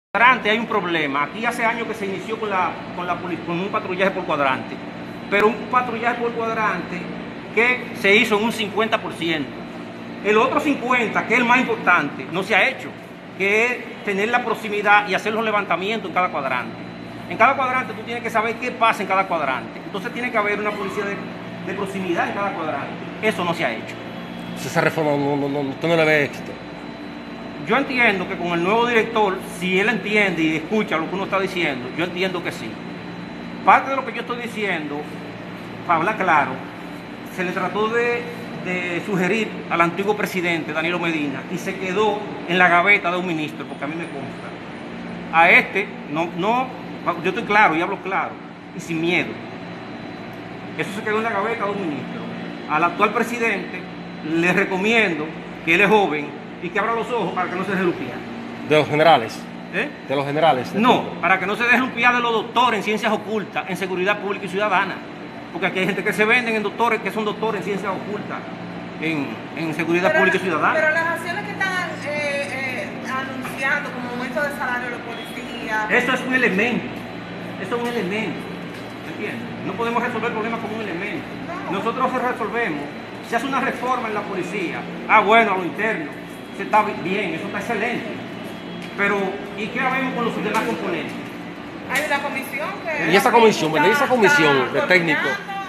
Cuadrante hay un problema. Aquí hace años que se inició con un patrullaje por cuadrante, pero un patrullaje por cuadrante que se hizo en un 50%. El otro 50%, que es el más importante, no se ha hecho, que es tener la proximidad y hacer los levantamientos en cada cuadrante. En cada cuadrante tú tienes que saber qué pasa en cada cuadrante. Entonces tiene que haber una policía de proximidad en cada cuadrante. Eso no se ha hecho. Esa reforma usted no le ve éxito. Yo entiendo que con el nuevo director, si él entiende y escucha lo que uno está diciendo, yo entiendo que sí. Parte de lo que yo estoy diciendo, para hablar claro, se le trató de sugerir al antiguo presidente, Danilo Medina, y se quedó en la gaveta de un ministro, porque a mí me consta. A este, yo estoy claro y hablo claro, y sin miedo. Eso se quedó en la gaveta de un ministro. Al actual presidente le recomiendo, que él es joven, y que abra los ojos para que no se deje lupiar. ¿De los generales? ¿Eh? ¿De los generales? No, para que no se deje lupiar de los doctores en ciencias ocultas, en seguridad pública y ciudadana. Porque aquí hay gente que se venden en doctores, que son doctores en ciencias ocultas, en seguridad pública y ciudadana. Pero las acciones que están anunciando, como aumento de salario de los policías... Eso es un elemento, eso es un elemento, ¿entiendes? No podemos resolver problemas con un elemento. Nosotros resolvemos, se hace una reforma en la policía, bueno, a lo interno, está bien, eso está excelente, pero ¿y qué haremos con los demás componentes? Hay una comisión que... ¿Y esa comisión, verdad? ¿Y esa comisión de técnicos?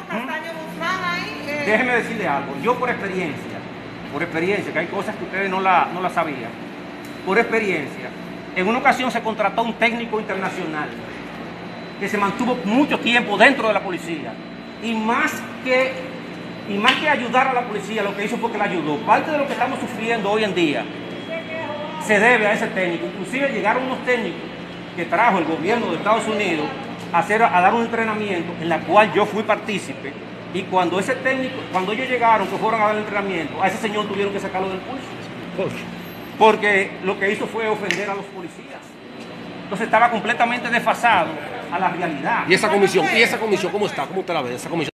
Déjeme decirle algo, yo por experiencia, que hay cosas que ustedes no la sabían, por experiencia, en una ocasión se contrató un técnico internacional que se mantuvo mucho tiempo dentro de la policía, y más que ayudar a la policía, lo que hizo fue que la ayudó. Parte de lo que estamos sufriendo hoy en día se debe a ese técnico. Inclusive llegaron unos técnicos que trajo el gobierno de Estados Unidos a dar un entrenamiento en la cual yo fui partícipe, y cuando ellos llegaron, que fueron a dar el entrenamiento, a ese señor tuvieron que sacarlo del curso. Porque lo que hizo fue ofender a los policías. Entonces estaba completamente desfasado a la realidad. ¿Y esa comisión cómo está? ¿Cómo usted la ve? Esa comisión